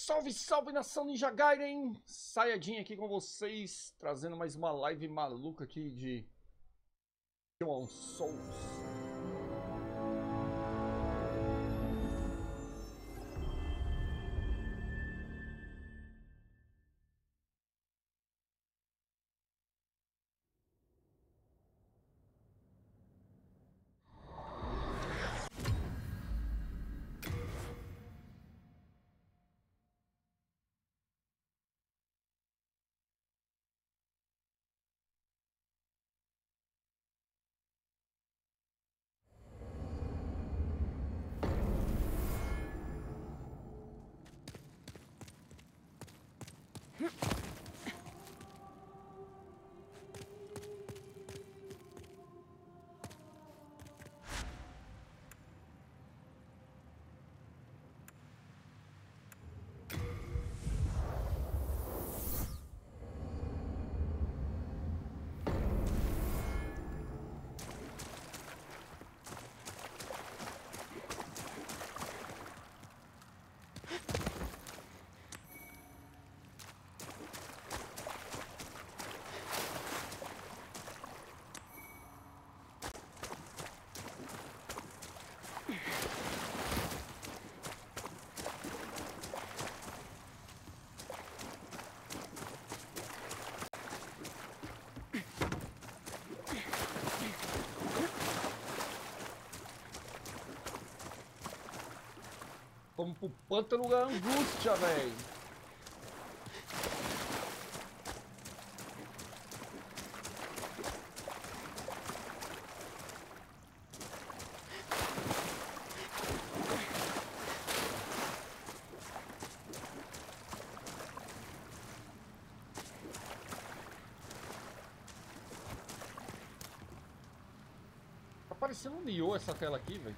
Salve, salve nação Ninja Gaiden! Saiyajin aqui com vocês, trazendo mais uma live maluca aqui de Demon Souls. Vamos pro pântano da angústia, velho. Tá parecendo um Nioh essa tela aqui, velho.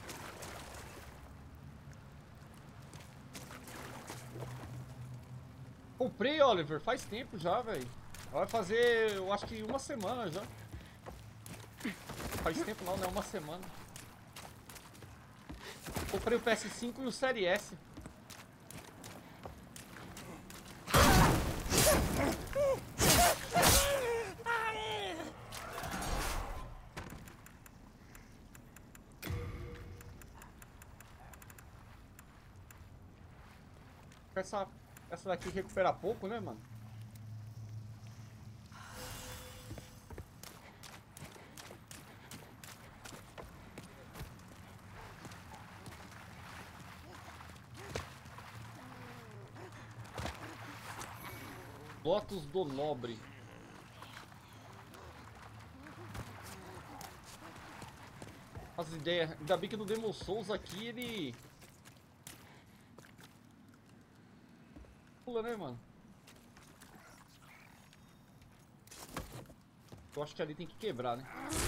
Comprei, Oliver, faz tempo já, velho. Vai fazer, eu acho que uma semana já. Faz tempo não, né? Uma semana. Comprei o PS5 e o Série S. Essa daqui recupera pouco, né, mano? Lotus do Nobre. As ideias. Ainda bem que no Demon Souls aqui ele pula, né, mano? Eu acho que ali tem que quebrar, né?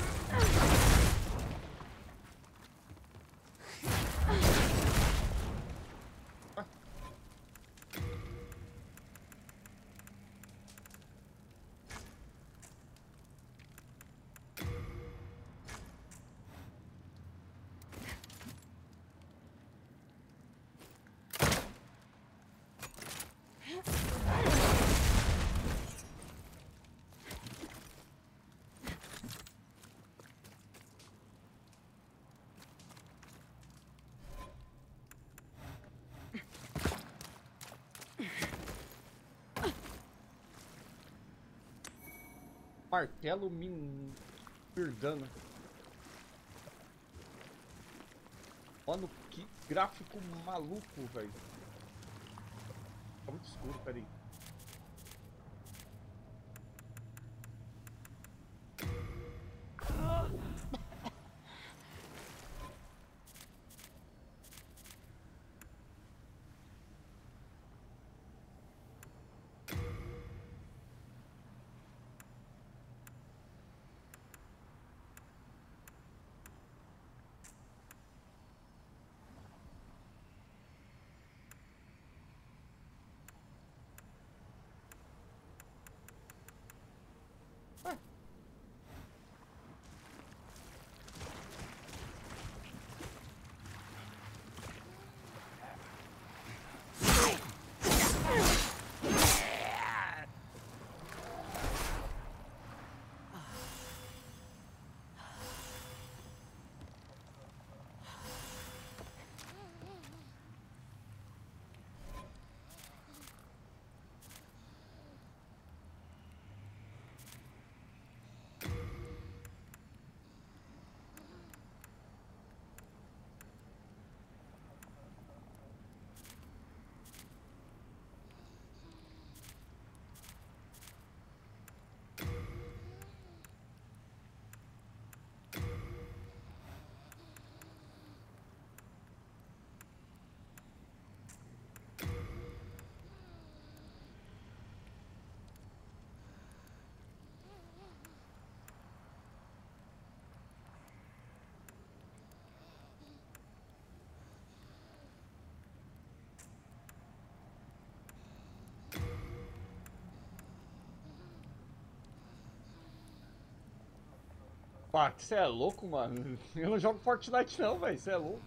Martelo Perdana. Mano, que gráfico maluco, velho. Tá muito escuro, peraí. Pá, você é louco, mano. Eu não jogo Fortnite não, velho. Você é louco.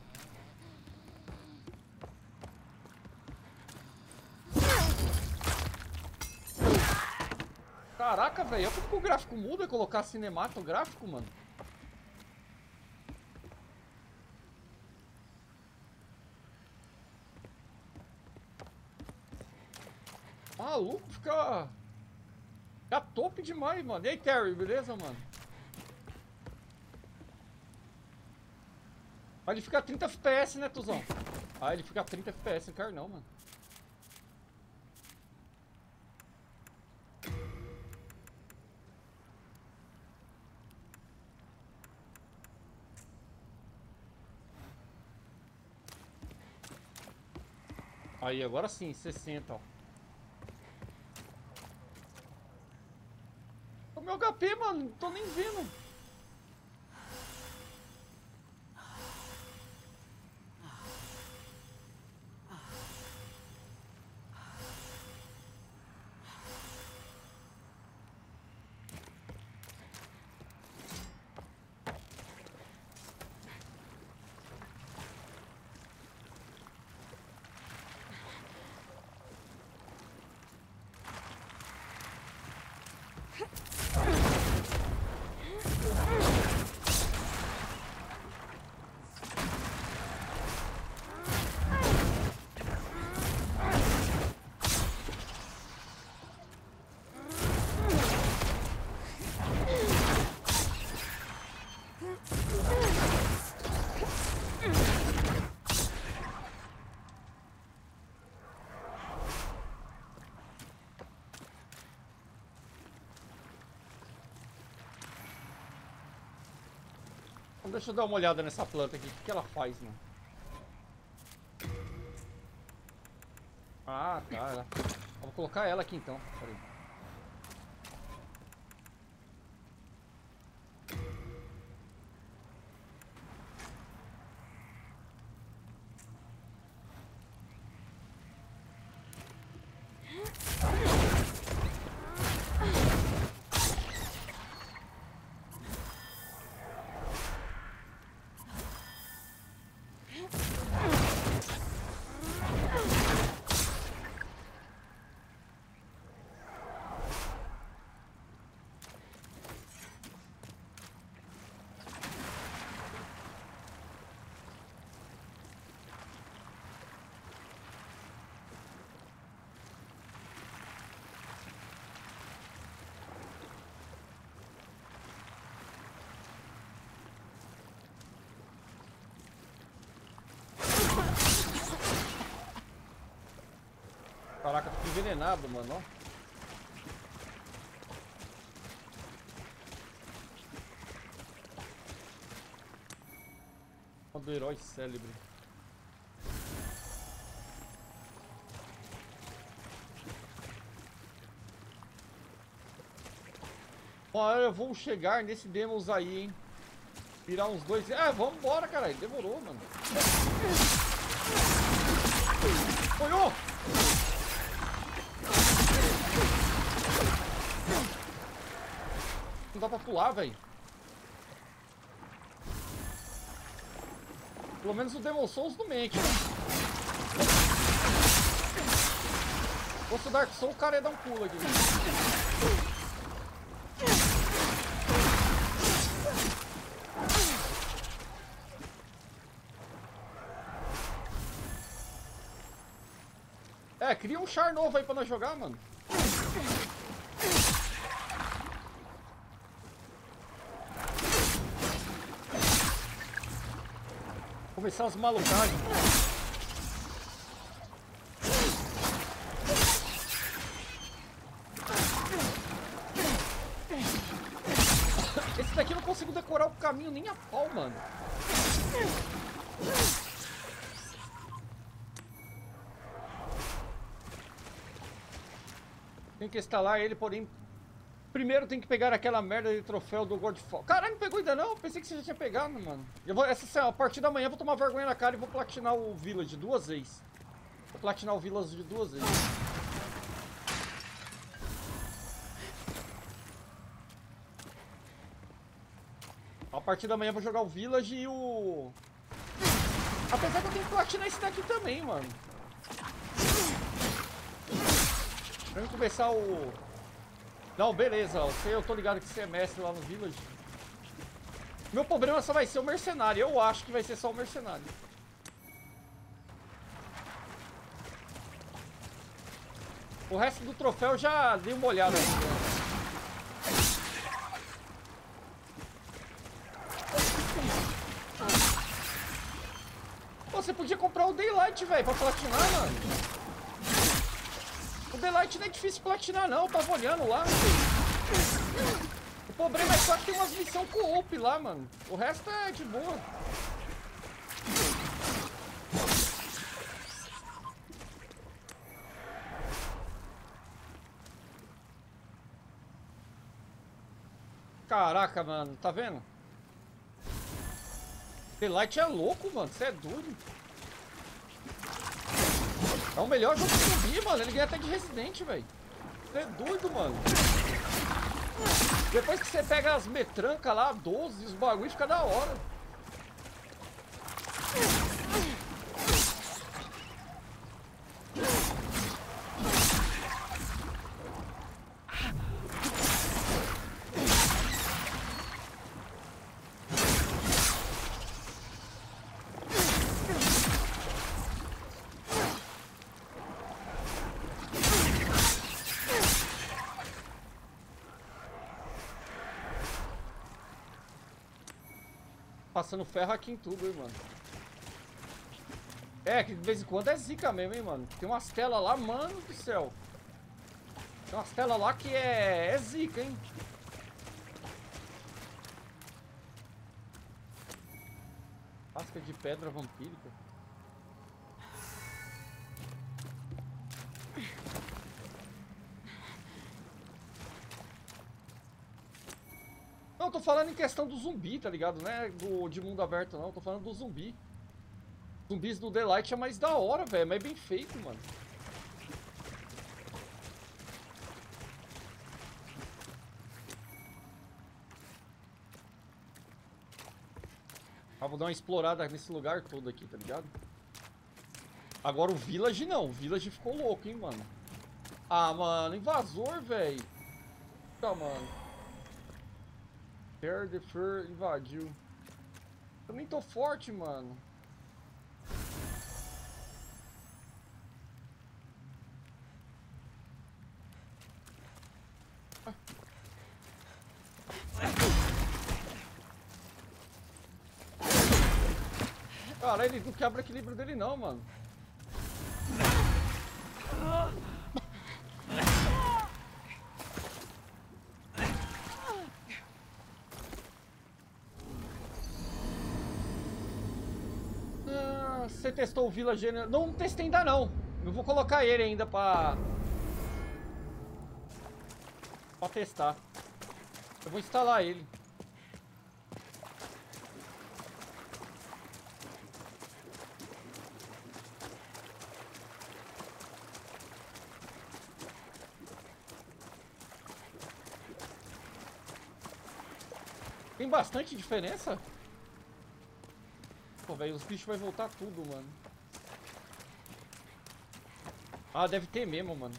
Caraca, velho. Olha como o gráfico muda colocar cinematográfico, mano. Maluco, fica top demais, mano. E aí, Terry, beleza, mano? Mas ele fica 30 FPS, né, Tuzão? Ah, ele fica 30 FPS, não quero não, mano. Aí, agora sim, 60, ó. O meu HP, mano, não tô nem vendo. Então, deixa eu dar uma olhada nessa planta aqui. O que ela faz, mano? Ah, tá. Vou colocar ela aqui então. Pera aí. Caraca, fico envenenado, mano, ó. Do herói célebre. Olha, eu vou chegar nesse Demos aí, hein. Virar uns dois. É, vambora, caralho. Demorou, mano. Apoiou! Não dá pra pular, velho. Pelo menos o Demon Souls não mente, né? Se fosse o Dark Souls, o cara ia dar um pulo aqui. É, cria um char novo aí pra nós jogar, mano. Começar as malucagens. Esse daqui eu não consigo decorar o caminho nem a pau, mano. Tem que instalar ele, porém... Primeiro tem que pegar aquela merda de troféu do Godfall. Caralho, não pegou ainda não? Pensei que você já tinha pegado, mano. Eu vou, a partir da manhã eu vou tomar vergonha na cara e vou platinar o Village 2 vezes. Vou platinar o Village 2 vezes. A partir da manhã eu vou jogar o Village e o... Apesar que eu tenho que platinar esse daqui também, mano. Pra mim começar o... Não, beleza, ó. Eu tô ligado que você é mestre lá no Village. Meu problema só vai ser o mercenário. Eu acho que vai ser só o mercenário. O resto do troféu eu já dei uma olhada aqui, né? Pô, você podia comprar o Daylight, velho, pra platinar, mano. O Daylight não é difícil platinar, não. Eu tava olhando lá. O problema é só que tem umas missões co-op lá, mano. O resto é de boa. Caraca, mano. Tá vendo? Daylight é louco, mano. Você é doido. É o melhor jogo de zumbi, mano. Ele ganha até de Resident, velho. Você é doido, mano. Depois que você pega as metrancas lá, 12, os bagulhos fica da hora. Passando ferro aqui em tudo, hein, mano. É, que de vez em quando é zica mesmo, hein, mano. Tem umas telas lá, mano do céu. Tem umas telas lá que é zica, hein. Casca de pedra vampírica. Não, eu tô falando em questão do zumbi, tá ligado? Não é de mundo aberto, não. Eu tô falando do zumbi. Zumbis do Daylight é mais da hora, velho. É mais bem feito, mano. Ah, vou dar uma explorada nesse lugar todo aqui, tá ligado? Agora o Village não. O Village ficou louco, hein, mano. Ah, mano. Invasor, velho. Tá, mano. Tear the Fur invadiu. Eu nem tô forte, mano. Cara, ele não quebra o equilíbrio dele não, mano. Você testou o Village? Não testei ainda não. Eu vou colocar ele ainda pra testar. Eu vou instalar ele. Tem bastante diferença? Pô, velho, os bichos vão voltar tudo, mano. Ah, deve ter mesmo, mano.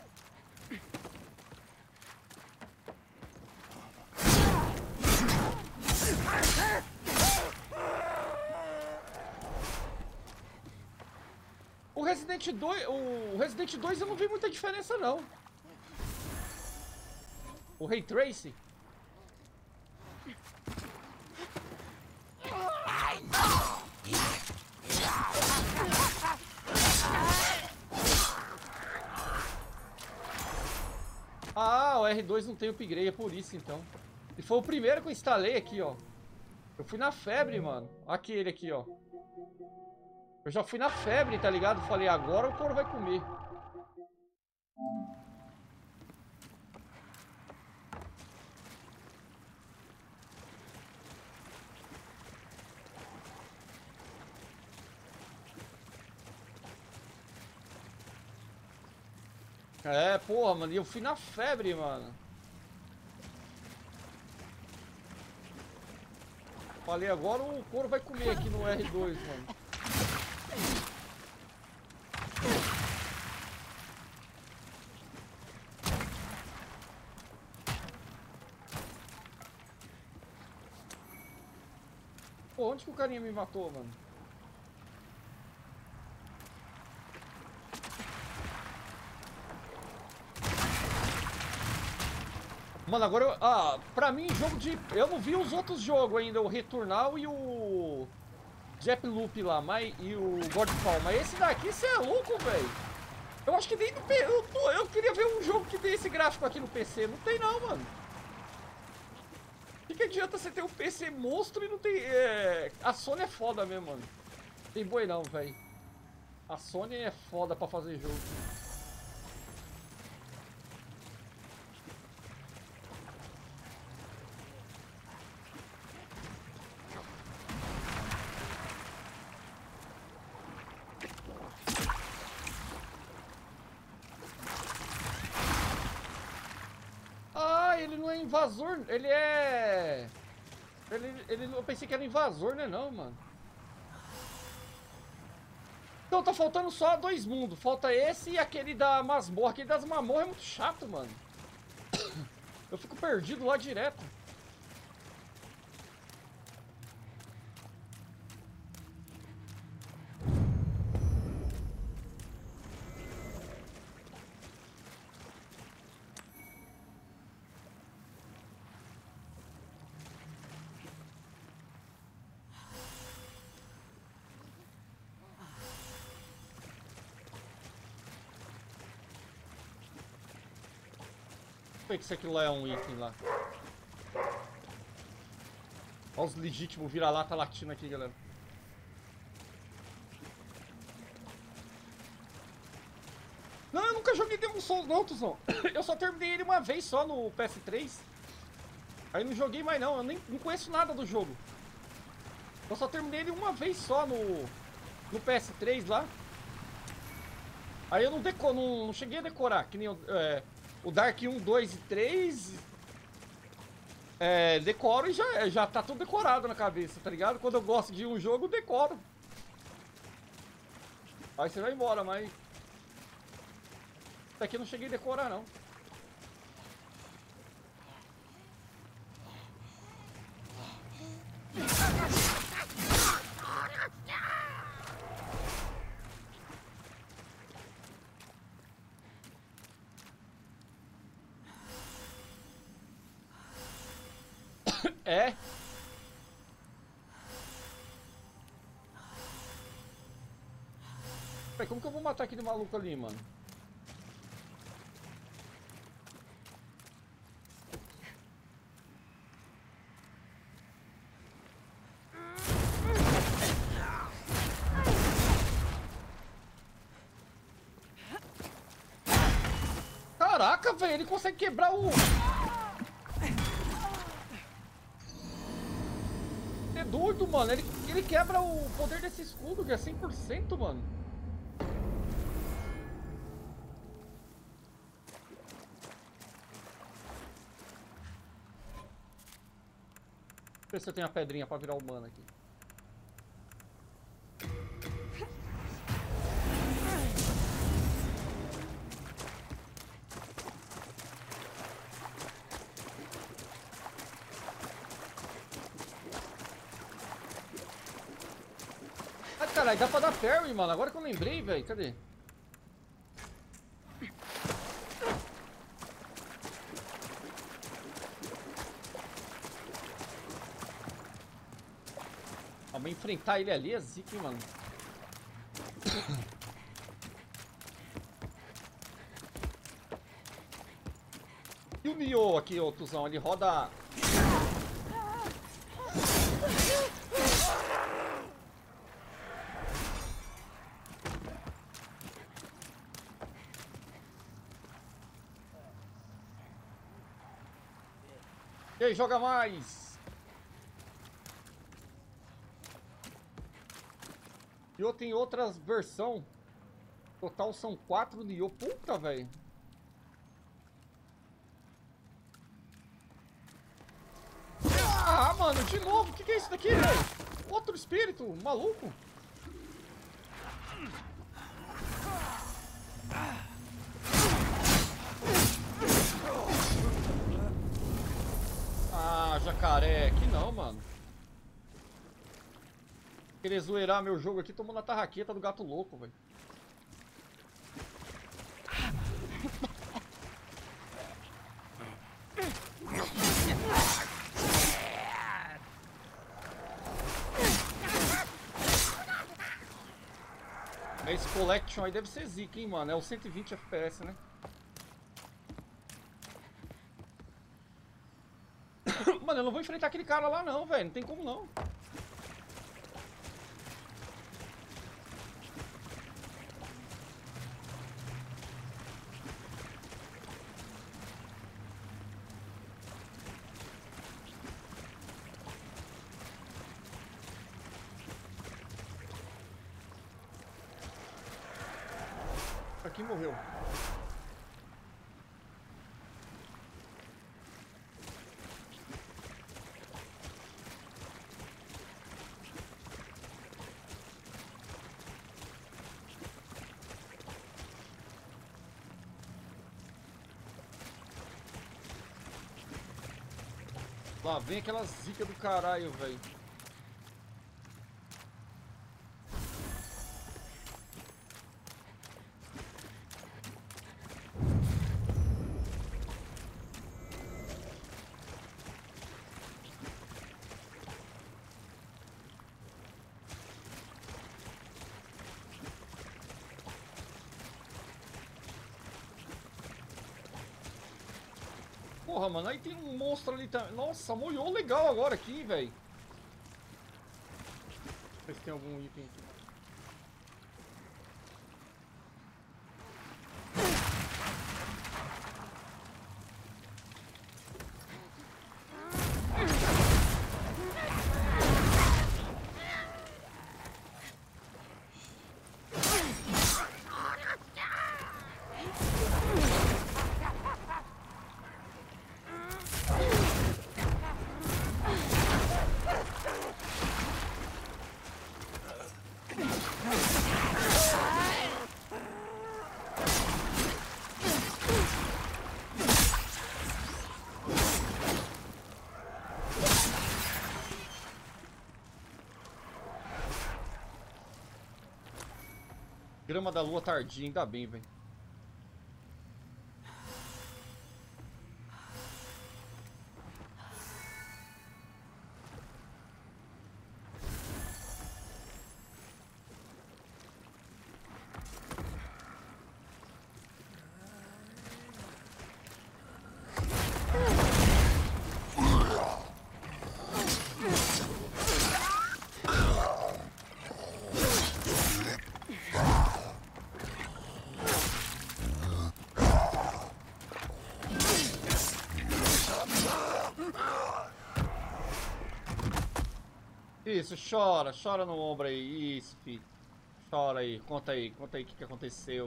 O Resident 2 eu não vi muita diferença, não. O Ray Tracing. Ah, o R2 não tem upgrade, é por isso então. E foi o primeiro que eu instalei aqui, ó. Eu fui na febre, mano. Aquele aqui, ó. Eu já fui na febre, tá ligado? Falei, agora o couro vai comer. É, porra, mano. E eu fui na febre, mano. Falei, agora o couro vai comer aqui no R2, mano. Pô, onde que o carinha me matou, mano? Mano, agora eu... Ah, pra mim, jogo de... Eu não vi os outros jogos ainda, o Returnal e o... Deathloop lá, e o Godfall. Mas esse daqui, você é louco, velho. Eu acho que nem no PC... Eu queria ver um jogo que tem esse gráfico aqui no PC. Não tem não, mano. O que adianta você ter um PC monstro e não tem... A Sony é foda mesmo, mano. Tem boi não, velho. A Sony é foda pra fazer jogo. Ah, ele não é invasor, ele é... eu pensei que era invasor, né não, mano? Então tá faltando só 2 mundos. Falta esse e aquele da masmorra. Aquele das masmorras é muito chato, mano. Eu fico perdido lá direto. Por que aquilo lá é um item lá? Olha os legítimos vira-lata latino aqui, galera. Não, eu nunca joguei Demon Souls não, Tuzão. Eu só terminei ele uma vez só no PS3. Aí não joguei mais não, eu nem não conheço nada do jogo. Eu só terminei ele uma vez só no PS3 lá. Aí eu não cheguei a decorar, que nem o Dark 1, 2 e 3. Decoro e já tá tudo decorado na cabeça, tá ligado? Quando eu gosto de um jogo, eu decoro. Aí você vai embora, mas... Isso aqui eu não cheguei a decorar, não. É? Peraí, como que eu vou matar aquele maluco ali, mano? Caraca, velho, ele consegue quebrar o... É doido, mano. Ele quebra o poder desse escudo, que é 100%, mano. Deixa eu ver se eu tenho a pedrinha pra virar humano aqui. Ah, caralho, dá pra dar parry, mano. Agora que eu lembrei, velho. Cadê? Vamos enfrentar ele ali, é zica, hein, mano. E o Nioh aqui, ô Tuzão, ele roda... E aí, joga mais! E tem outras versões. Total são 4 Nioh. Puta, velho. Ah, mano, de novo. O que é isso daqui, velho? Outro espírito, maluco. Ah, jacaré. Aqui não, mano. Querer zoeirar meu jogo aqui, tomando a tarraqueta do gato louco, velho. Esse collection aí deve ser zica, hein, mano. É o 120 FPS, né? Mano, eu não vou enfrentar aquele cara lá não, velho. Não tem como não. Aqui morreu. Lá vem aquela zica do caralho, velho. Porra, mano, aí tem um monstro ali também. Nossa, molhou legal agora aqui, velho. Ver se tem algum item aqui. Grama da lua tardia, ainda bem, velho. Isso, chora, chora no ombro aí, isso, filho. Chora aí, conta aí o que aconteceu.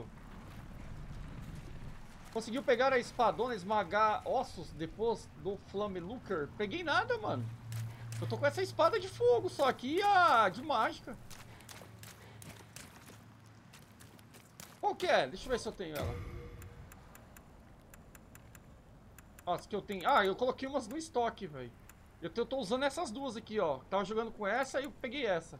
Conseguiu pegar a espadona, esmagar ossos depois do Flamelooker? Peguei nada, mano. Eu tô com essa espada de fogo, só que a de mágica. Qual que é? Deixa eu ver se eu tenho ela. Nossa, que eu tenho... Ah, eu coloquei umas no estoque, velho. Eu tô usando essas duas aqui, ó. Tava jogando com essa e eu peguei essa.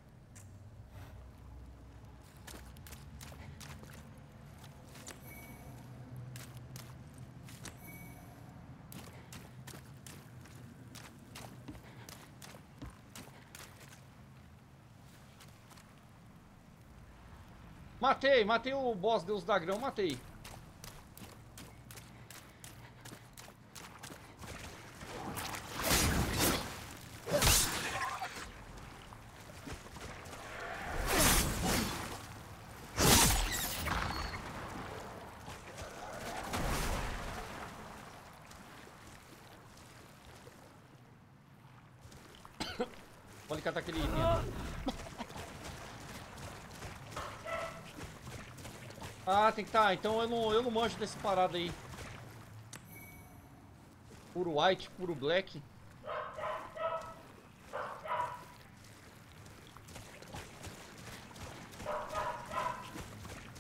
Matei o boss Deus da Grão, matei. Vou ali catar aquele item. Ah, tem que tá. Então eu não manjo desse parada aí. Puro white, puro black.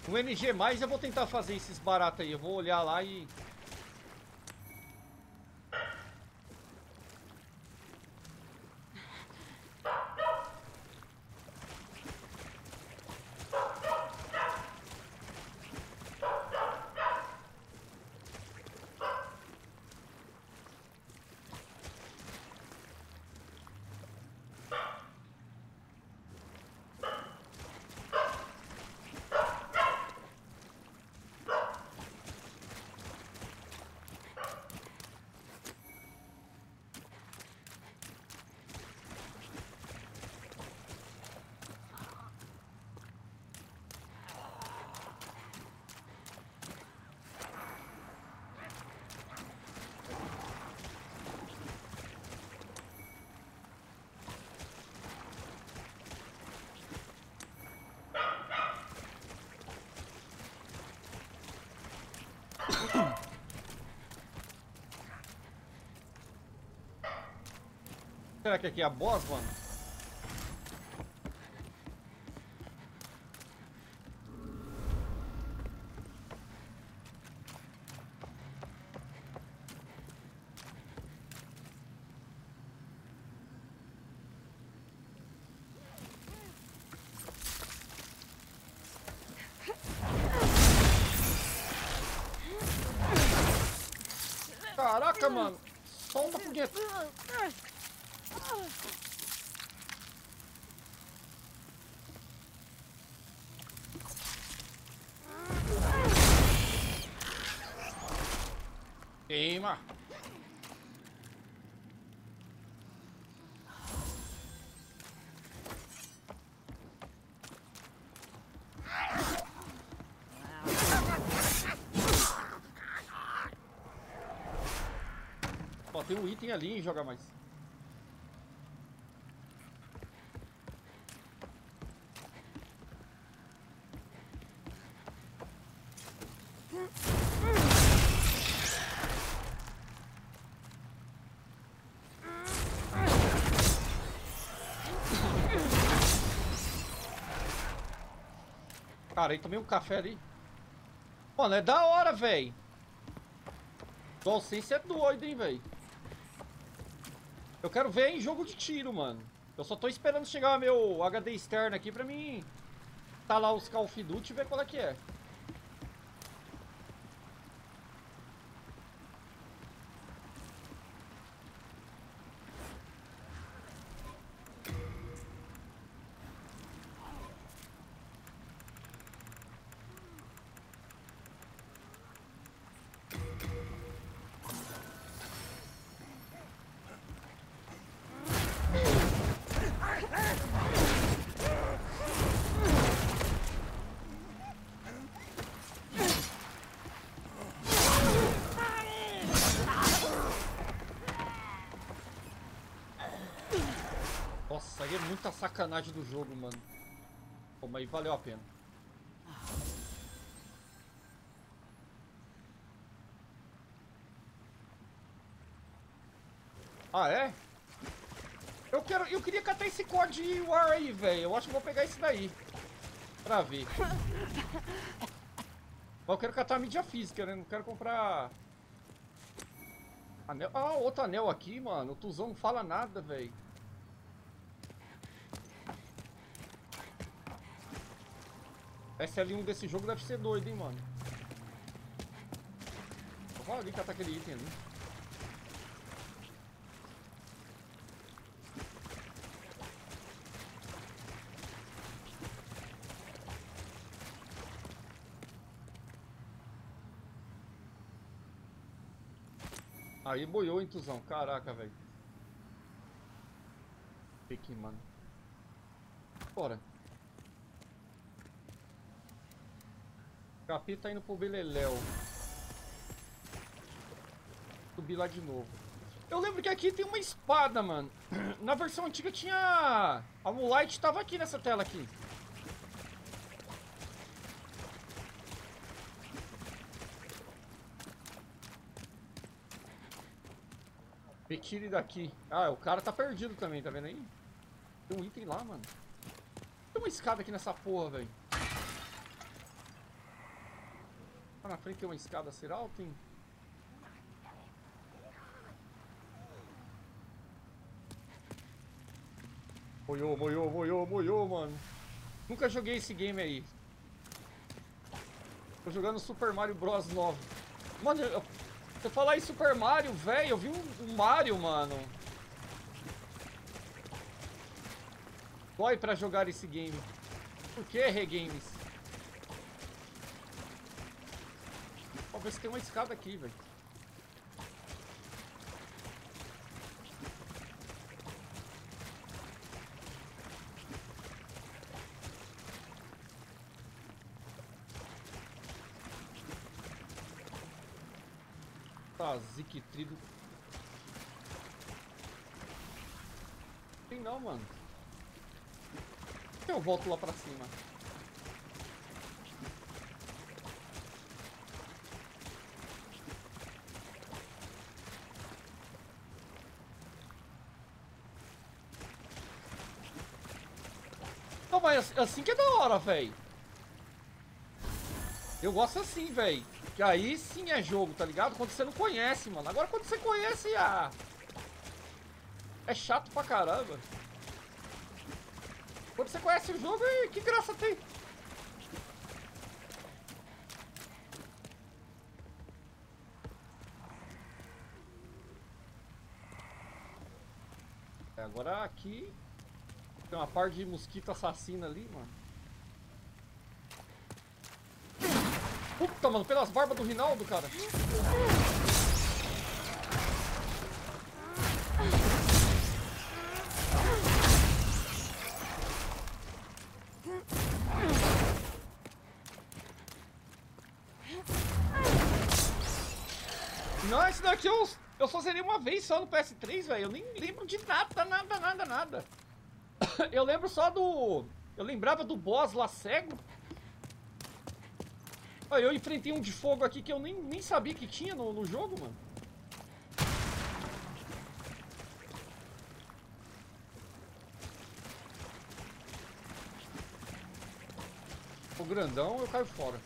No NG+, eu vou tentar fazer esses baratos aí. Eu vou olhar lá e... Será que aqui é a boss, mano? Caraca, mano. Solta a foguete. Queima. Ó, tem um item ali em jogar mais. Cara, aí tomei um café ali. Mano, é da hora, velho. DualSense é doido, hein, velho. Eu quero ver em jogo de tiro, mano. Eu só tô esperando chegar meu HD externo aqui pra mim instalar os Call of Duty e ver qual é que é. Nossa, aí é muita sacanagem do jogo, mano. Pô, mas valeu a pena. Ah, é? Eu queria catar esse COD War aí, velho. Eu acho que vou pegar esse daí. Pra ver. Mas eu quero catar a mídia física, né? Não quero comprar... Anel. Ah, outro anel aqui, mano. O Tuzão não fala nada, velho. SL1 desse jogo deve ser doido, hein, mano. Eu vou ali catar aquele item ali. Aí boiou, hein, Tuzão. Caraca, velho. Aqui, mano. Bora. Capita tá indo pro Beleléu. Subir lá de novo. Eu lembro que aqui tem uma espada, mano. Na versão antiga tinha... A Moonlight tava aqui nessa tela aqui. Retire daqui. Ah, o cara tá perdido também, tá vendo aí? Tem um item lá, mano. Tem uma escada aqui nessa porra, velho. Lá na frente tem uma escada Ciral, tem... Moiou, mano. Nunca joguei esse game aí. Tô jogando Super Mario Bros 9. Mano, você falar em Super Mario, velho, eu vi um Mario, mano. Dói pra jogar esse game. Por que, Regames? Vamos ver se tem uma escada aqui, velho. Tá, ziquitrido. Tem não, mano. Eu volto lá pra cima. Não, mas assim que é da hora, velho. Eu gosto assim, velho. Que aí sim é jogo, tá ligado? Quando você não conhece, mano. Agora quando você conhece, é chato pra caramba. Quando você conhece o jogo, que graça tem? Agora aqui tem uma par de mosquito assassino ali, mano. Puta, mano, pelas barbas do Rinaldo, cara. Não, esse daqui eu só zerei uma vez só no PS3, velho. Eu nem lembro de nada. Eu lembro só do... Eu lembrava do boss lá cego. Olha, eu enfrentei um de fogo aqui que eu nem sabia que tinha no jogo, mano. O grandão, eu caio fora.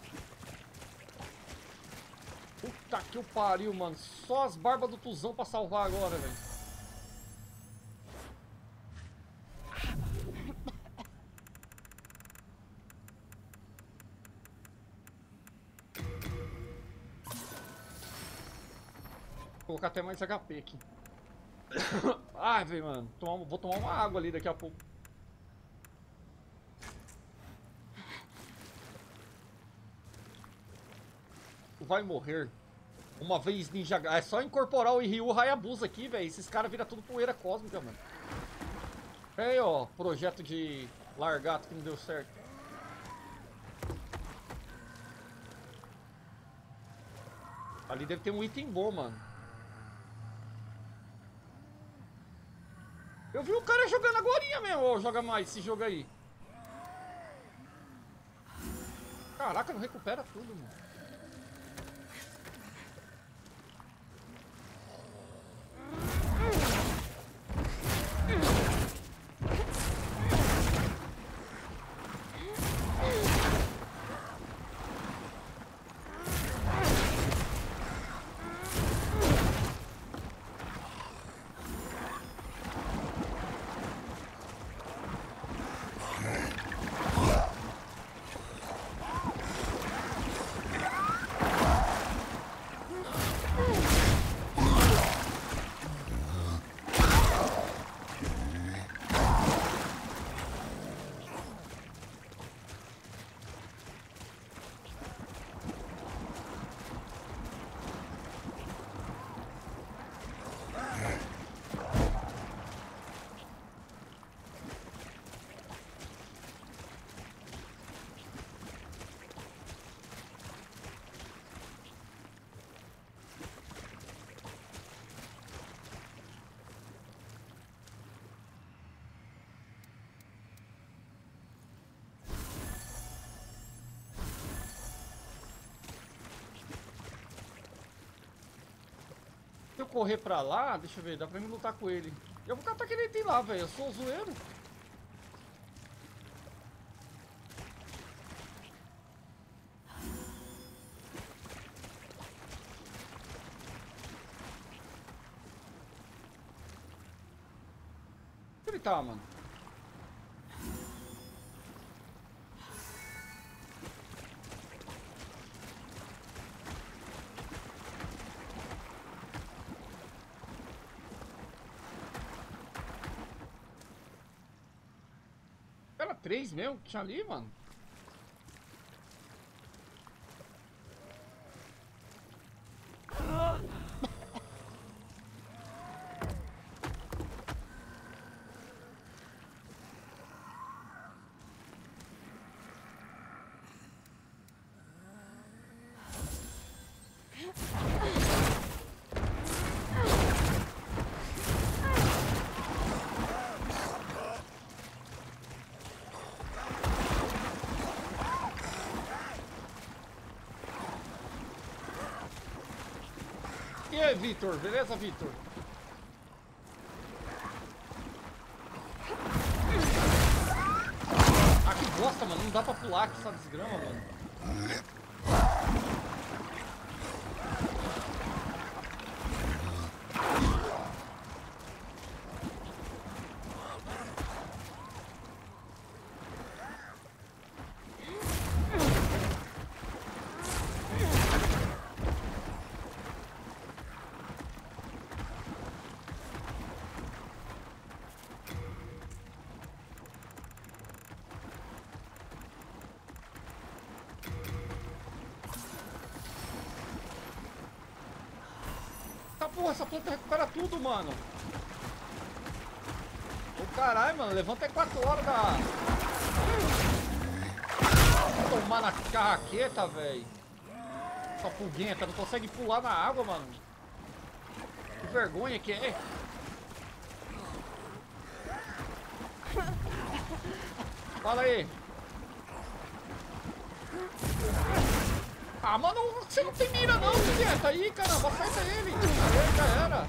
Puta que o pariu, mano. Só as barbas do Tuzão pra salvar agora, velho. Vou colocar até mais HP aqui. Ai, velho, mano. Vou tomar uma água ali daqui a pouco. Vai morrer. Uma vez Ninja... É só incorporar o Ryu Hayabusa aqui, velho. Esses caras viram tudo poeira cósmica, mano. Aí, ó. Projeto de largato que não deu certo. Ali deve ter um item bom, mano. Eu vi o cara jogando agorinha mesmo. Ou joga mais esse jogo aí. Caraca, não recupera tudo, mano. Se eu correr pra lá, deixa eu ver, dá pra mim lutar com ele. Eu vou catar aquele item lá, velho. Eu sou zoeiro. tá, mano? Era 3 mesmo que tinha ali, mano? E aí, Vitor? Beleza, Vitor? Ah, que bosta, mano. Não dá pra pular com essa desgrama, mano. Tá, porra, essa planta recupera tudo, mano. Ô, caralho, mano. Levanta é 4 horas da... Tomar na carraqueta, velho. Essa pulguenta, não consegue pular na água, mano. Que vergonha que é. Fala aí. Ah, mano, você não tem mira não, Julieta. Aí, caramba, acerta ele. Aí, já era.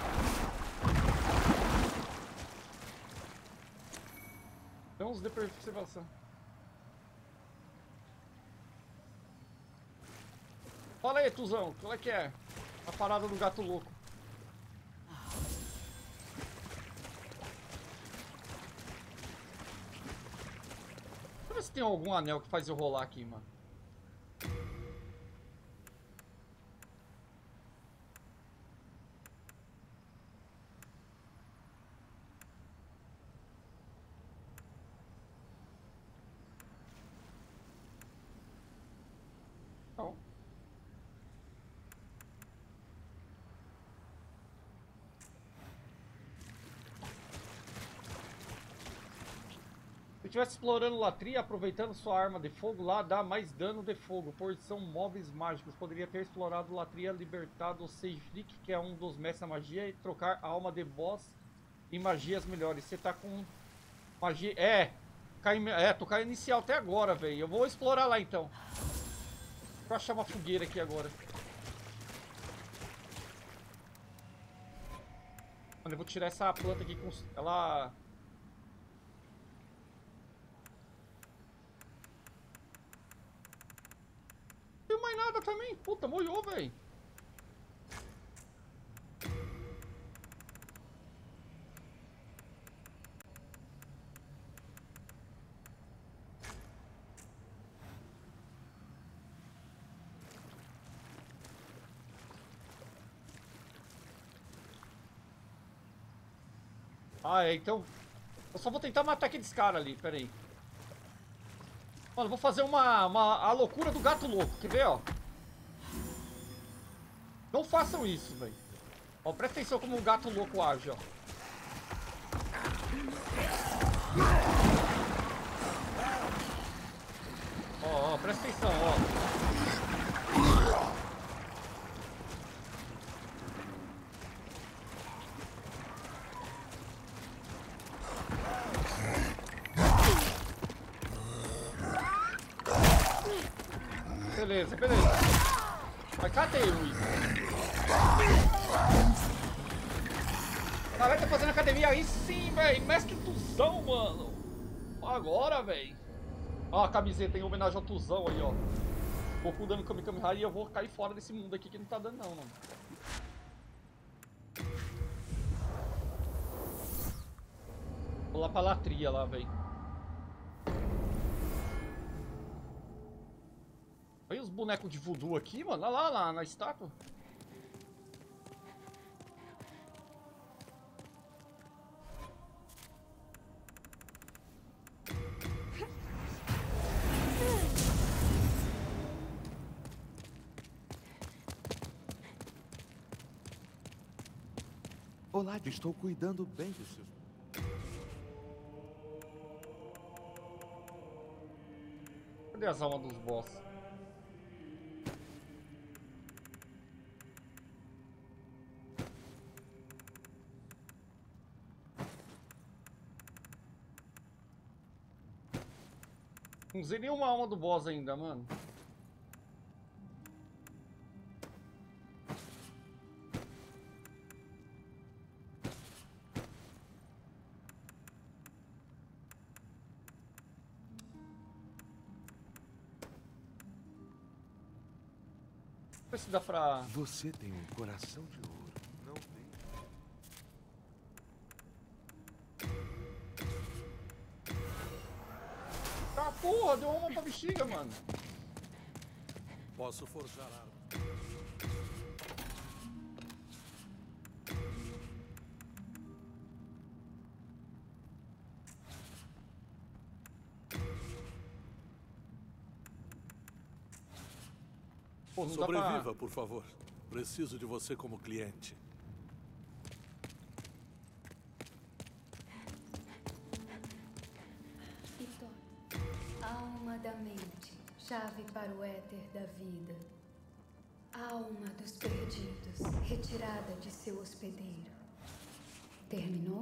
Tem uns de percepção. Fala aí, Tuzão, qual é que é? A parada do gato louco. Deixa eu ver se tem algum anel que faz eu rolar aqui, mano. Não. Se eu estivesse explorando Latria, aproveitando sua arma de fogo lá, dá mais dano de fogo, pois são móveis mágicos. Poderia ter explorado Latria, libertado o Sage Flick, que é um dos mestres da magia, e trocar a alma de boss em magias melhores. Você tá com magia... tô caindo inicial até agora, velho. Eu vou explorar lá, então. Deixa eu achar uma fogueira aqui agora. Mano, eu vou tirar essa planta aqui com... Ela... Não tem mais nada também. Puta, molhou, velho. Ah, é, então... Eu só vou tentar matar aqueles caras ali, pera aí. Mano, vou fazer a loucura do gato louco, quer ver, ó? Não façam isso, velho. Ó, presta atenção como o gato louco age, ó. Ó, presta atenção, ó. Beleza, beleza. Mas cadê o Luiz? Caralho, tá fazendo academia aí sim, velho. Mestre Tuzão, mano. Agora, velho. Ó, a camiseta em homenagem ao Tuzão aí, ó. Goku dando Kami Kami Hai e eu vou cair fora desse mundo aqui que não tá dando não, mano. lá pra latria lá, velho. Olha os bonecos de voodoo aqui, mano. Olha lá na estátua. Olá, estou cuidando bem dos seus... Cadê as almas dos boss? Não usei nenhuma alma do boss ainda, mano. Vê se dá pra... Você tem um coração de ouro. Não tem? Ah, porra, deu uma pra bexiga, mano. Posso forjar arma. Pô, não dá Sobreviva, pra... por favor. Preciso de você como cliente. Itor, alma da mente, chave para o éter da vida. Alma dos perdidos, retirada de seu hospedeiro. Terminou?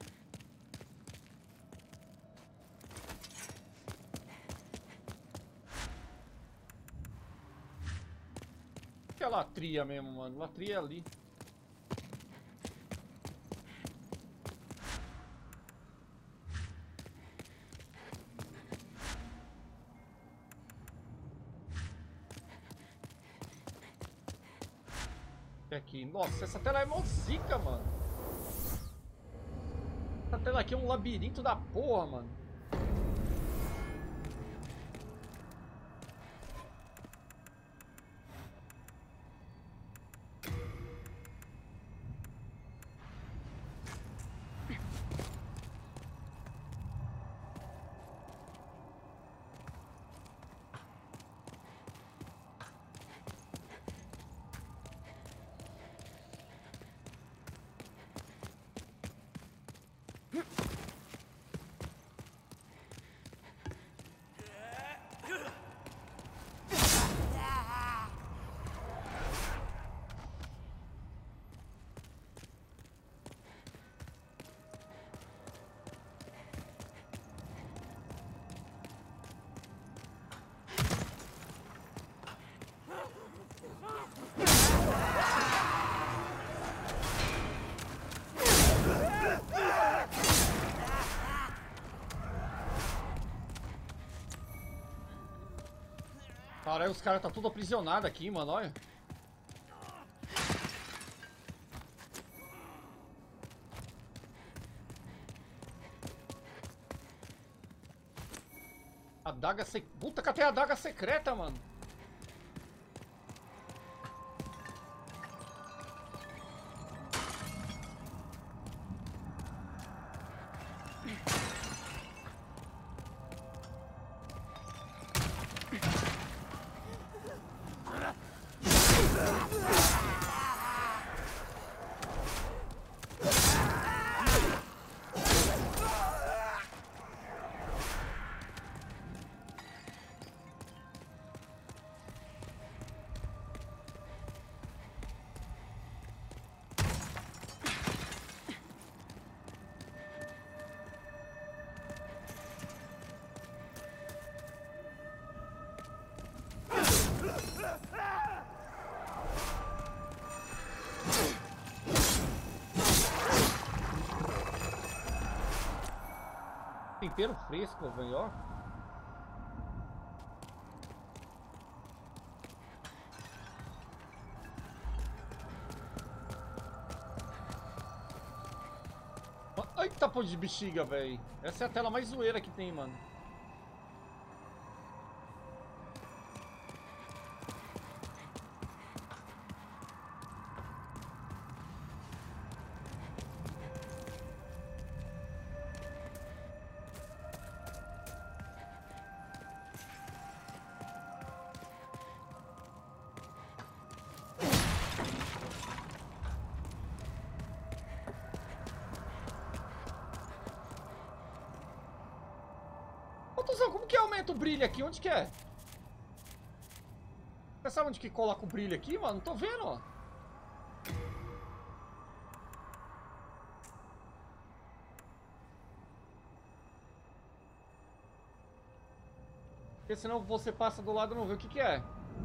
Que é latria mesmo, mano. Latria é ali. E aqui. Nossa, essa tela é mó zica, mano. Essa tela aqui é um labirinto da porra, mano. Caralho, os caras tá tudo aprisionado aqui, mano, olha. Adaga secreta. Puta, cadê a adaga secreta, mano? Tempero fresco, velho, ó. Eita, pô de bexiga, velho. Essa é a tela mais zoeira que tem, mano. Ô, Tuzão, como que aumenta o brilho aqui? Onde que é? Você sabe onde que coloca o brilho aqui, mano? Não tô vendo, ó. Porque senão você passa do lado e não vê o que que é.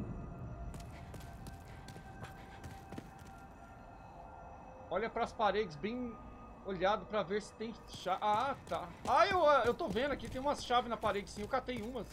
Olha pras paredes bem olhado pra ver se tem chave. Ah, tá. Ah, eu tô vendo aqui, tem umas chaves na parede sim, eu catei umas.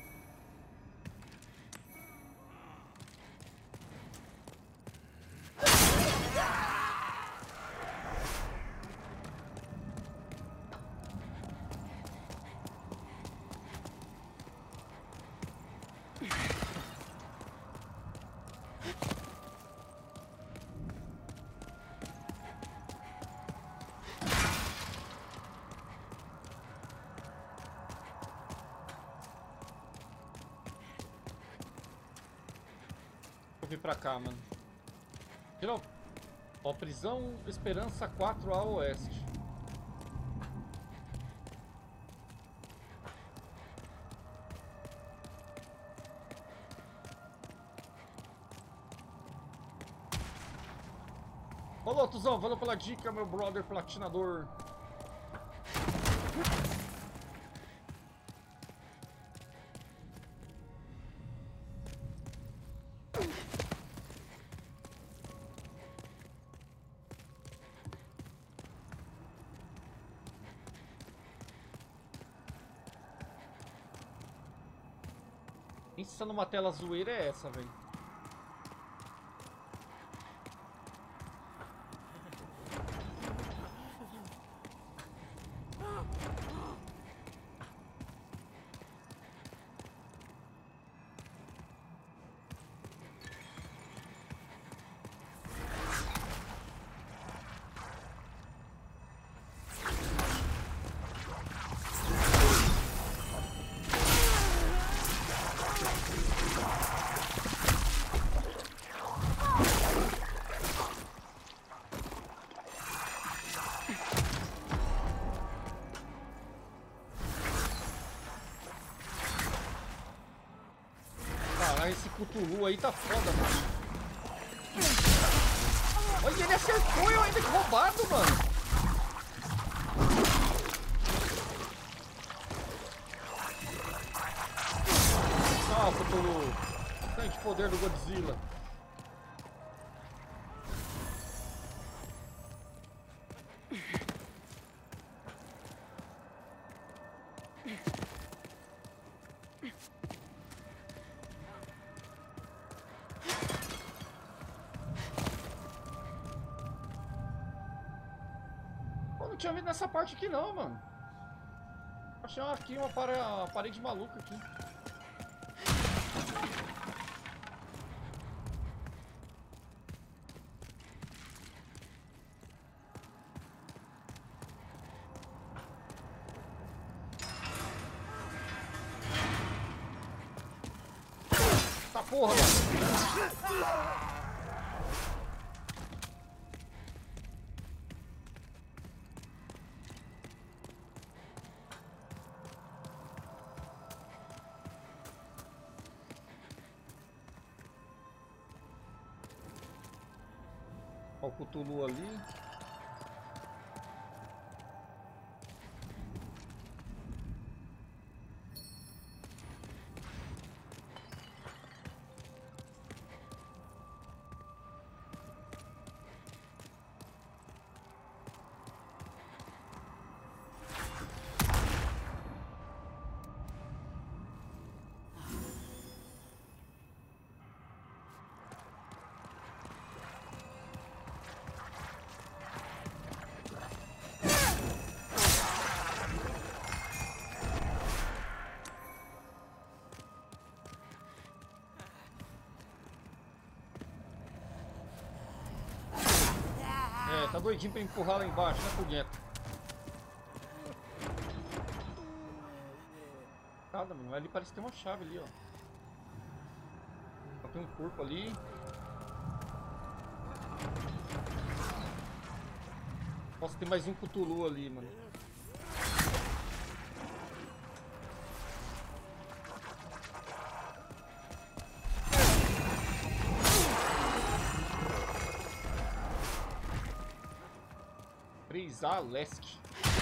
Vou vir pra cá, mano. Tira, ó, prisão Esperança 4 a oeste. Falou, Tuzão, valeu pela dica, meu brother platinador. Pensa numa tela zoeira é essa, velho. Esse Cthulhu aí tá foda, mano. Olha, ele acertou eu ainda, que roubado, mano. Nossa, Cthulhu. Tanque poder do Godzilla. Não tinha vindo nessa parte aqui não, mano. Achei aqui uma parede maluca aqui. Tá porra, mano. Olha o Cthulhu ali. Tá doidinho pra empurrar lá embaixo, né, punheta? Nada, mano. Ali parece que tem uma chave ali, ó. Só tem um corpo ali. Nossa, tem mais um Cthulhu ali, mano. Freeza Leste.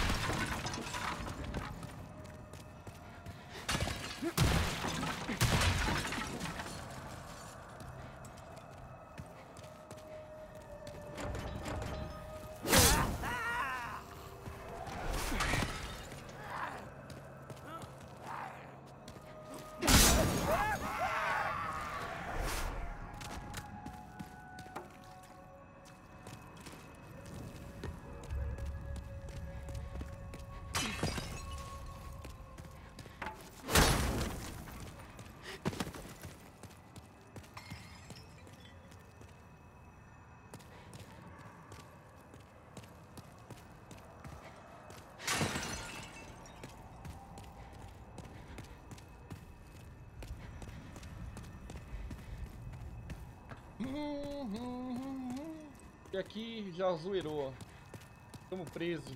E aqui já zoeirou, ó. Estamos presos.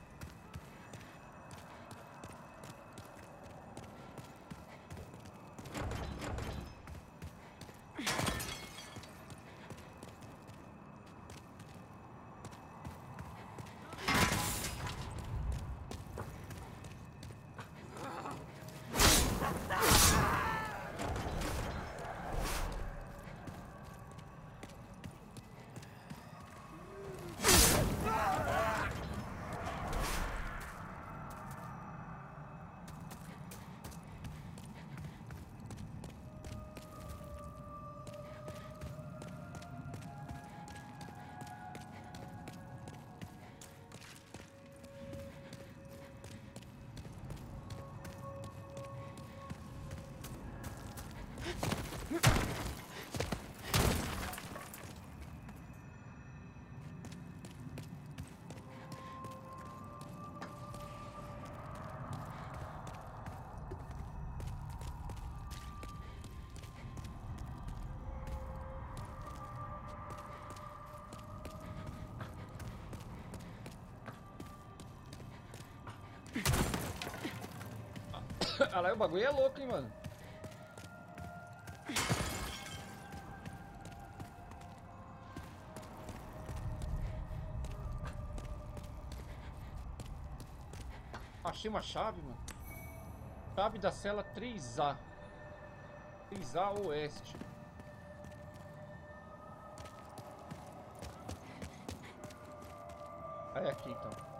Caralho, o bagulho é louco, hein, mano. Achei uma chave, mano. Chave da cela 3A. 3A Oeste. É aqui, então.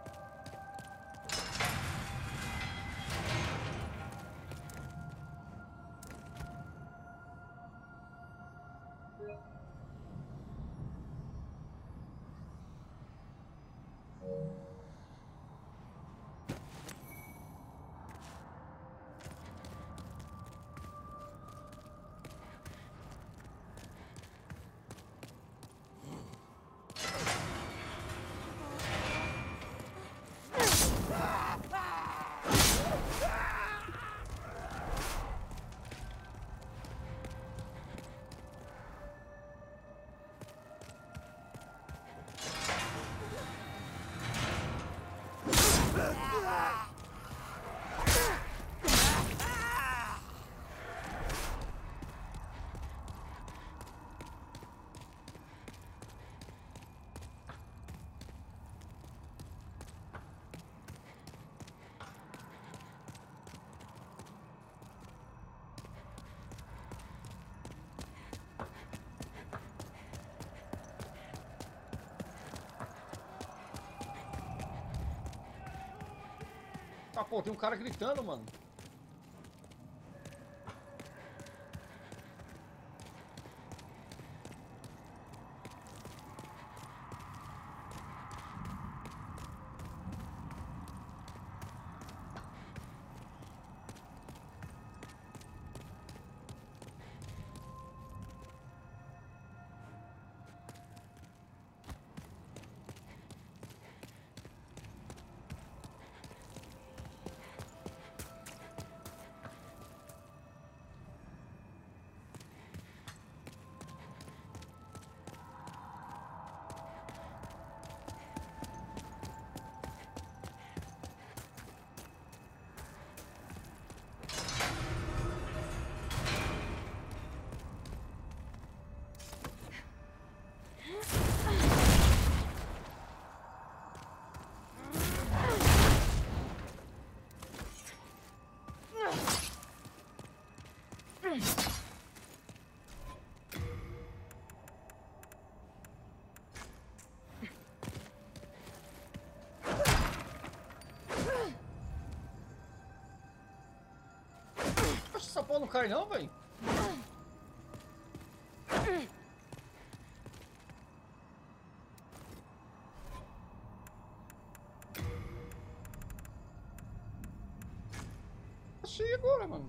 Ah, pô, tem um cara gritando, mano. Fireball não cai não, velho? Achei agora, mano.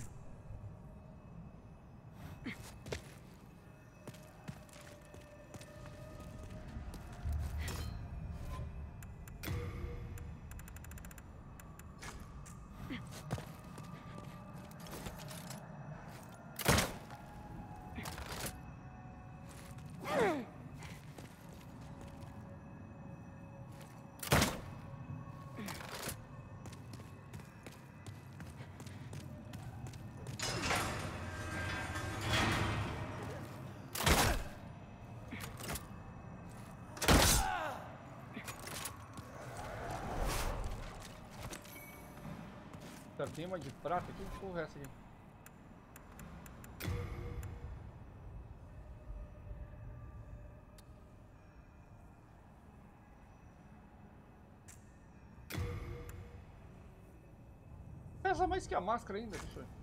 Tem uma de prata aqui, que porra é essa aqui? Pesa mais que a máscara ainda, deixa eu ver.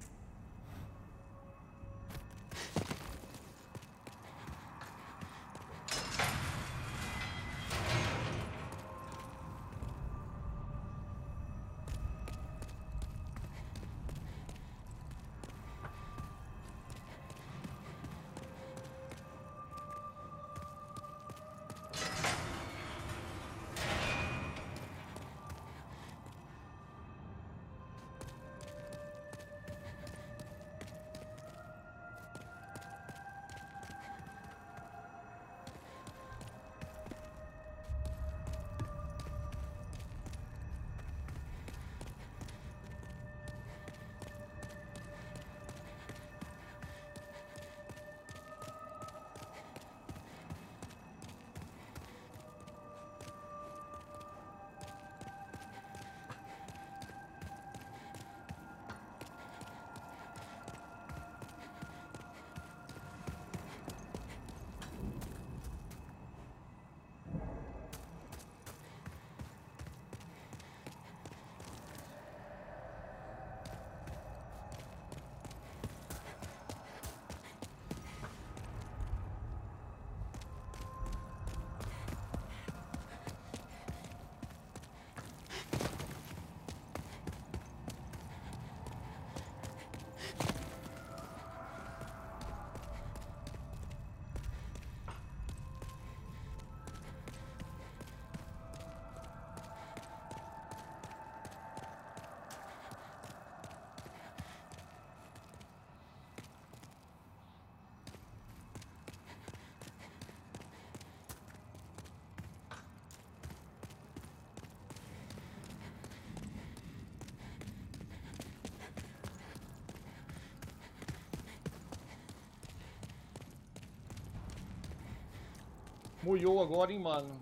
Molhou agora, hein, mano.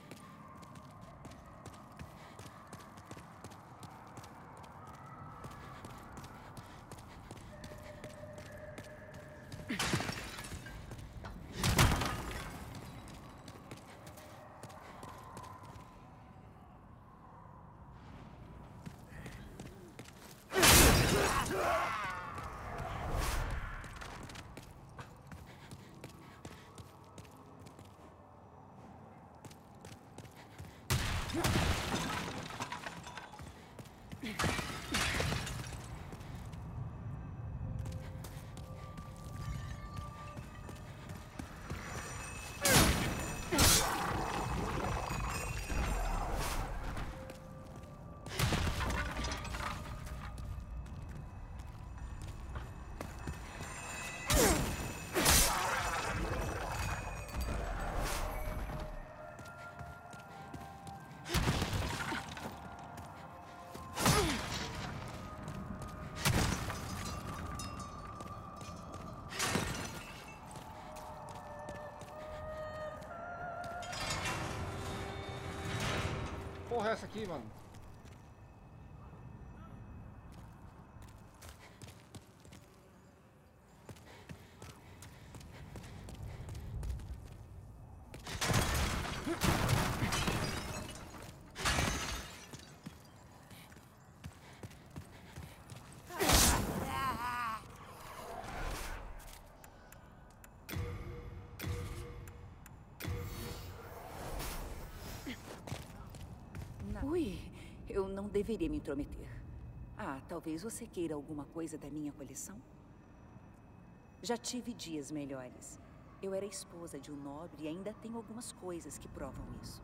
Porra é essa aqui, mano? Ui, eu não deveria me intrometer. Ah, talvez você queira alguma coisa da minha coleção? Já tive dias melhores. Eu era esposa de um nobre e ainda tenho algumas coisas que provam isso.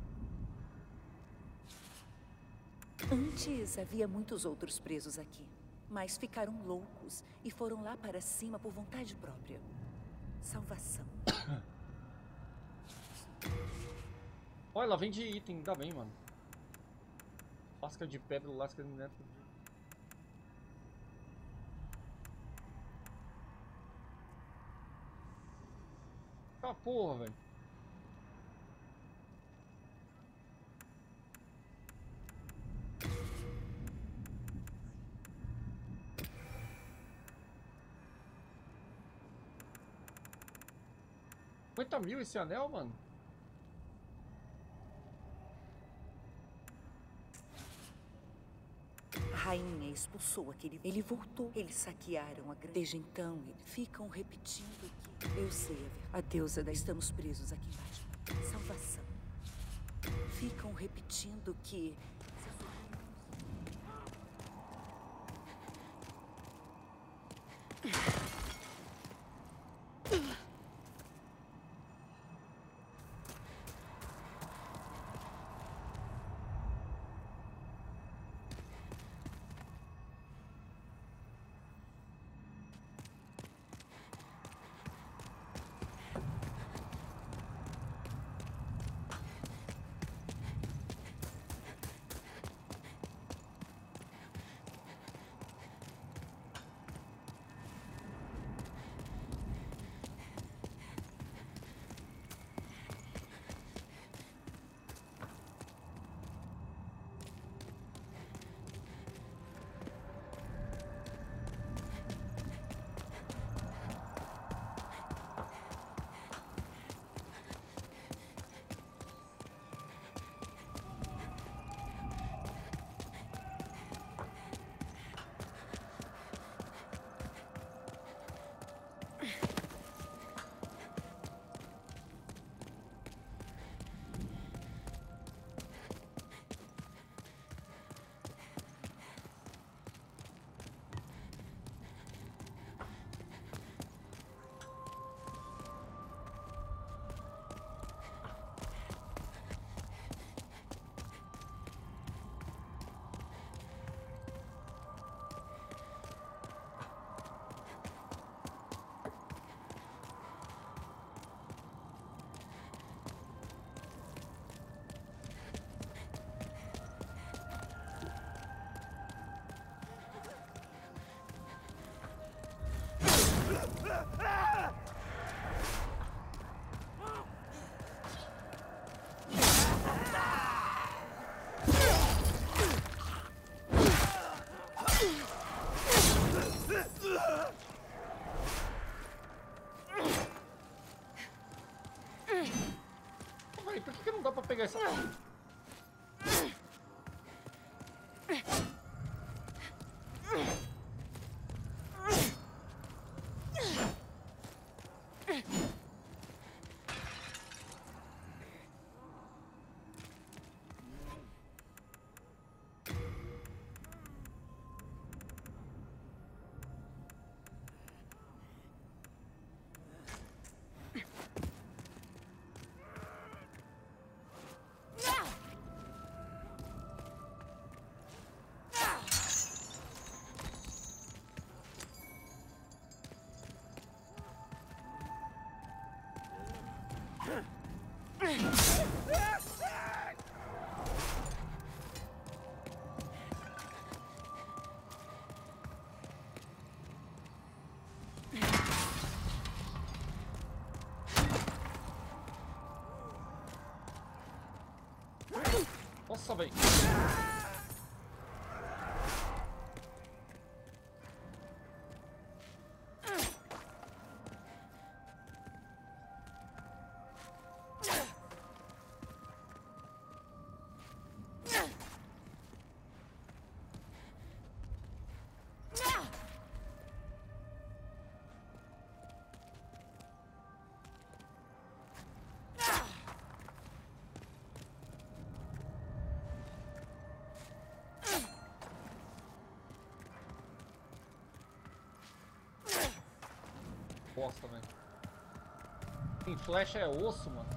Antes havia muitos outros presos aqui, mas ficaram loucos e foram lá para cima por vontade própria. Salvação. Olha, ela vende item, ainda bem, mano. Lasca de pedra, lasca de neto. Ah, porra, velho. $50.000 esse anel, mano? A rainha expulsou aquele... Ele voltou. Eles saquearam a grande... Desde então, eles ficam repetindo que... Eu sei, a deusa da... Estamos presos aqui embaixo. Salvação. Ficam repetindo que... Véi, por que não dá pra pegar essa... Nossa, velho. bosta, velho. Tem flecha é osso, mano.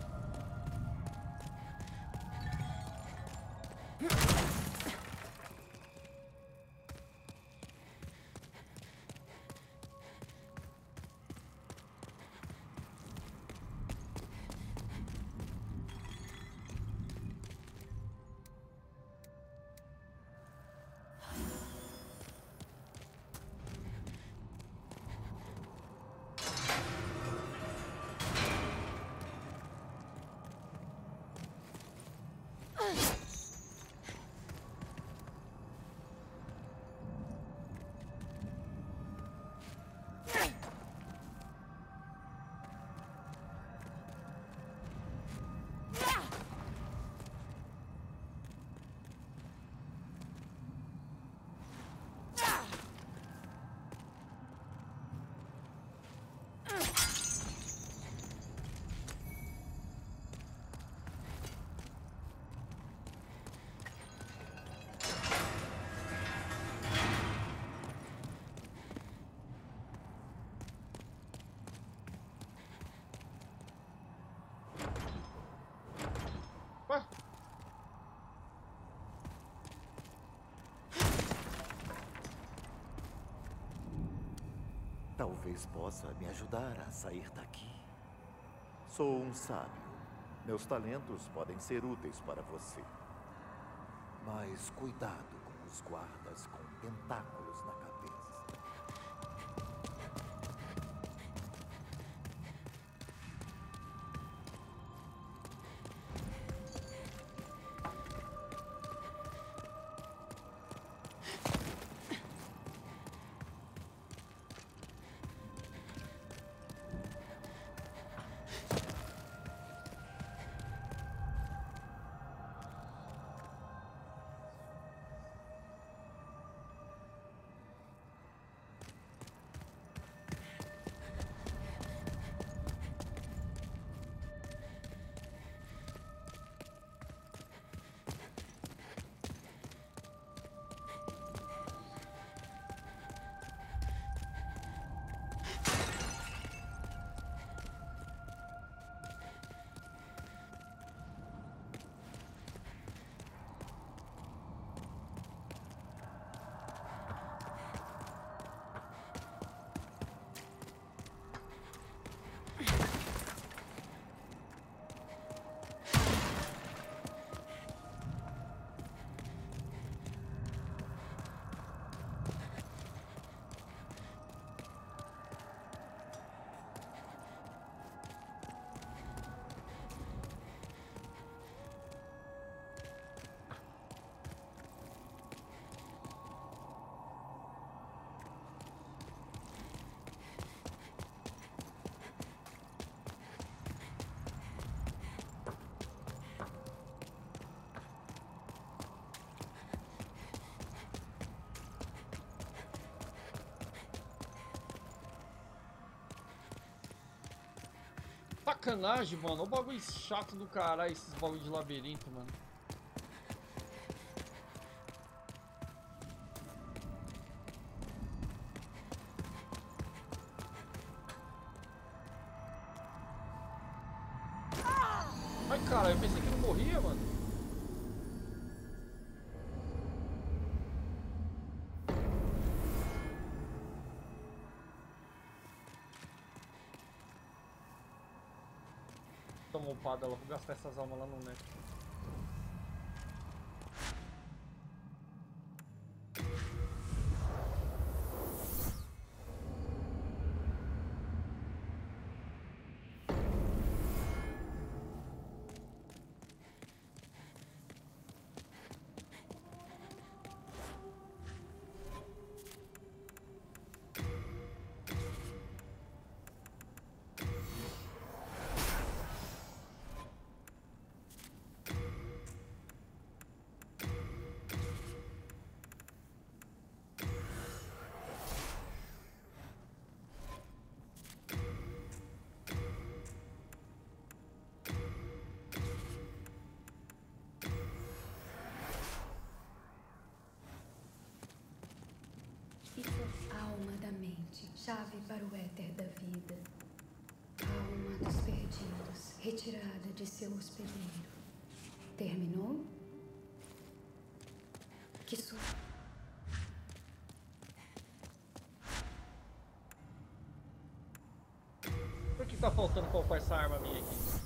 Ué? Talvez possa me ajudar a sair daqui. Sou um sábio. Meus talentos podem ser úteis para você. Mas cuidado com os guardas com tentáculos na cabeça. Sacanagem, mano. O bagulho chato do caralho, esses bagulho de labirinto, mano. Ai, cara, eu pensei que não morria, mano. Tomou pada lá, vou gastar essas almas lá no neto. mente, chave para o éter da vida. Alma dos perdidos, retirada de seu hospedeiro. Terminou? Que sou? Por que tá faltando pra upar essa arma minha aqui?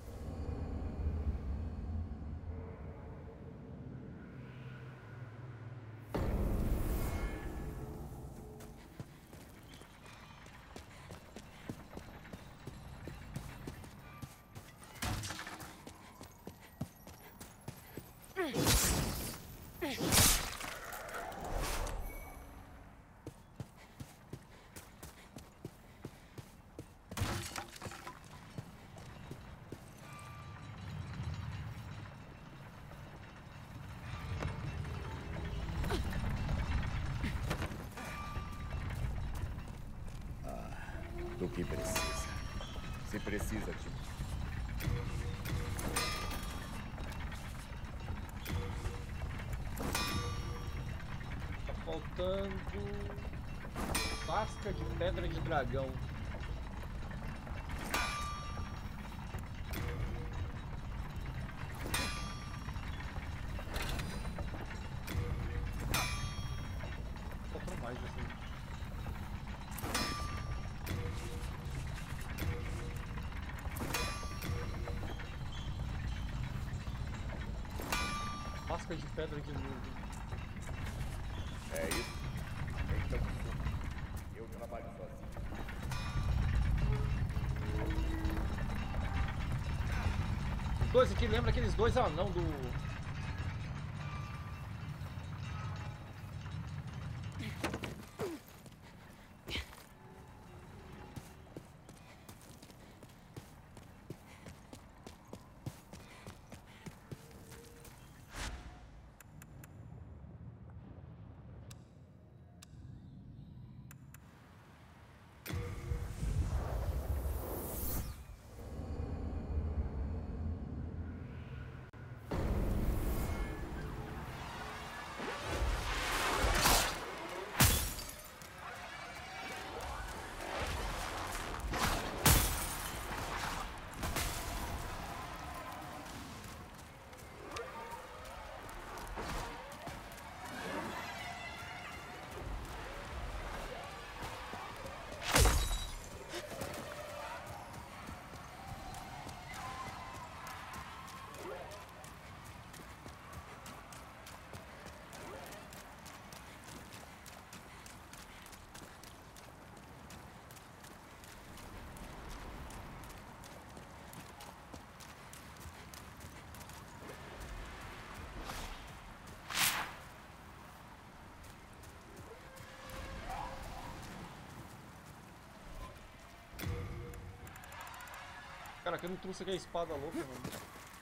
Do que precisa. Se precisa de mim. Tá faltando casca de pedra de dragão. Faltou mais assim. Casca de pedra de nuvem. É isso? Então, eu trabalho sozinho. Os dois aqui, lembra aqueles dois anão do... Cara, que eu não trouxe aqui a espada louca, mano.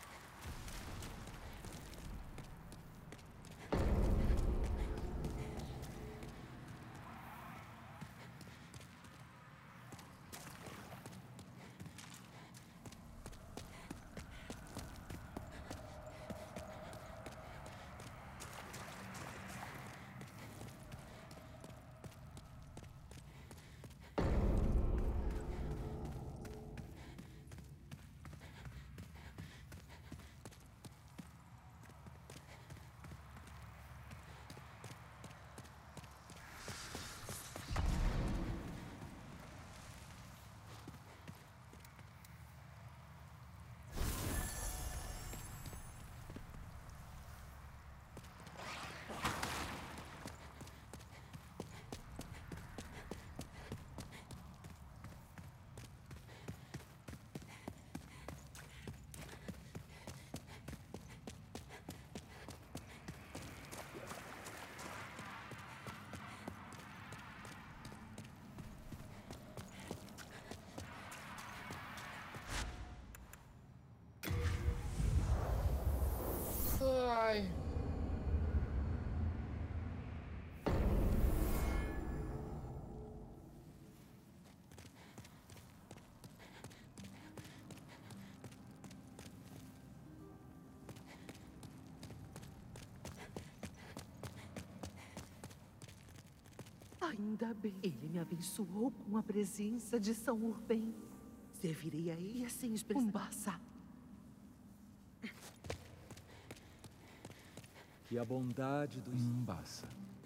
Ai. Ainda bem. Ele me abençoou com a presença de São Urbain. Servirei a ele assim expressar. Umbaça. Que a bondade do Umbaça.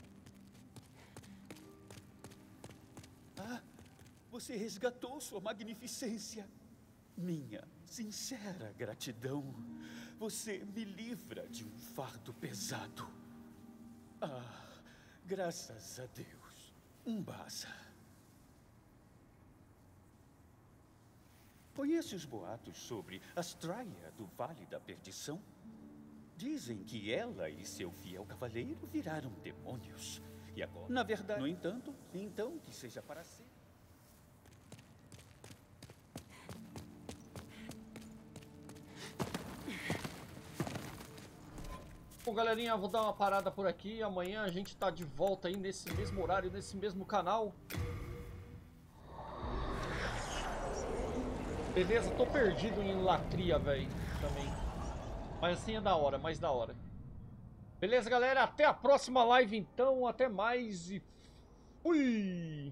Ah, você resgatou sua magnificência. Minha sincera gratidão. Você me livra de um fardo pesado. Ah, graças a Deus. Umbaça. Conhece os boatos sobre Astraia do Vale da Perdição? Dizem que ela e seu fiel cavaleiro viraram demônios. E agora, na verdade, no entanto, então que seja para sempre. Bom, galerinha, vou dar uma parada por aqui. Amanhã a gente tá de volta aí nesse mesmo horário, nesse mesmo canal. Beleza? Tô perdido em Latria, velho, também. Mas assim é da hora, mais da hora. Beleza, galera? Até a próxima live, então. Até mais e fui!